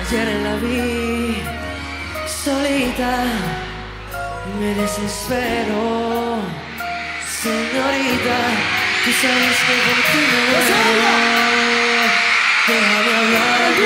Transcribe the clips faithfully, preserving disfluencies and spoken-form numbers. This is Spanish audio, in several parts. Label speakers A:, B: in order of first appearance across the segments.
A: Ayer la vi solita y me desespero. Señorita, tú sabes que por ti me muero. Déjame hablarte,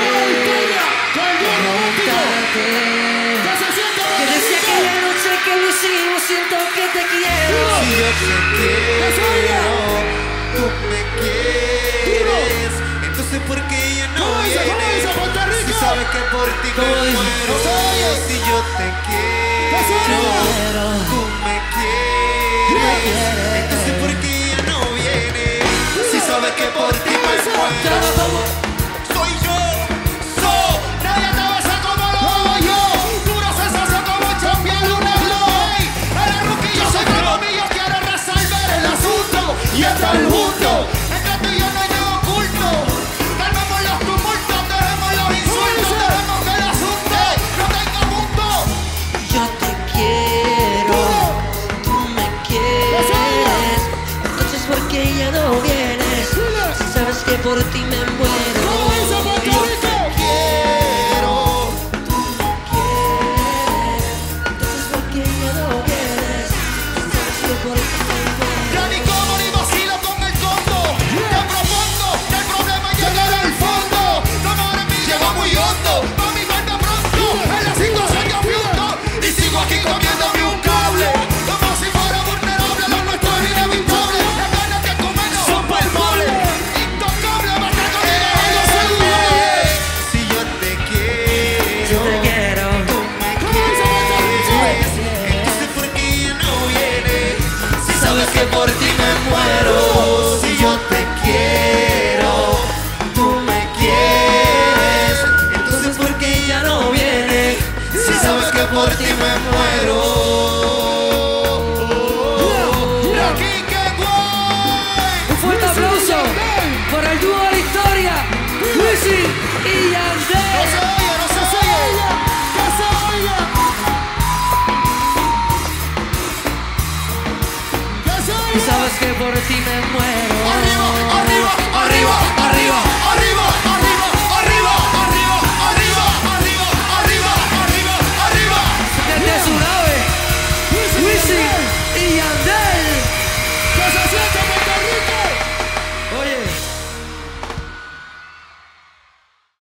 A: preguntarte que desde aquella noche que lo hicimos siento que te quiero.
B: Si yo te quiero, tú me quieres, entonces ¿por qué ya no vienes? Si sabes que por ti me muero. Si yo te quiero, tú me quieres, entonces ¿por qué ya no vienes? Si sabes que por ti me muero. Soy yo, soy, nadie te besa como lo hago yo. Puro sensación como un champion, una glow. Eres rookie, yo soy pro, yo quiero resolver el asunto y estar juntos. Entre tú y yo no hay nada oculto. Calmemos los tumultos, dejemos los insultos, dejemos que el asunto no tenga punto.
A: Yo te quiero, tú me quieres, entonces ¿por qué ya no vienes? Si sabes que por ti me muero.
B: Yo te quiero,
A: Tú me quieres, entonces ¿por qué ya no vienes? Si sabes que por ti me muero.
B: ya ni como ni vacilo con el combo. Te propongo que el problema llegue al fondo. Tu amor en mí llegó muy hondo. Pa' mi parte pronto, en la situación yo fiundo. Y sigo aquí comiéndome un cable. Como si fuera vulnerable, lo nuestro es inevitable. Las ganas que comemos son palpables. Intocable, basta conmigo, algo saludable. Si yo te quiero,
A: Yo te quiero,
B: tú me quieres, entonces ¿por qué ya no vienes? Si sabes que por ti me muero. Si yo te quiero, tú me quieres, entonces ¿por qué ya no vienes? Si sabes que por ti me muero. Rocky, qué guay.
A: un fuerte aplauso por el dúo de la historia, Wisin y
B: No se
A: Yandel.
B: oye, no se oye. Que se oiga. Que se
A: Y
B: oiga.
A: sabes que por ti me muero.
B: Arriba, arriba, arriba, arriba.